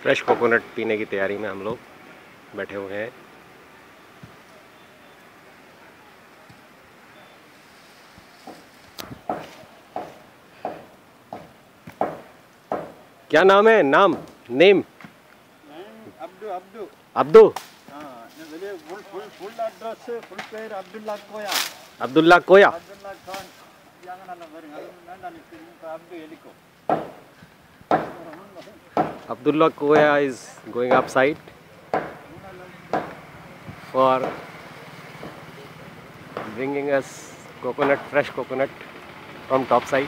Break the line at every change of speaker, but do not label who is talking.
Fresh coconut पीने की तैयारी में हम लोग बैठे हुए हैं। क्या नाम है? Name
Abdu Abdu
Abdu
full address full पेर अब्दुल्ला कोया
अब्दुल्ला कोया
अब्दुल्ला खान अब्दू एलिको
Abdullah Koya is going upside for bringing us fresh coconut from top side.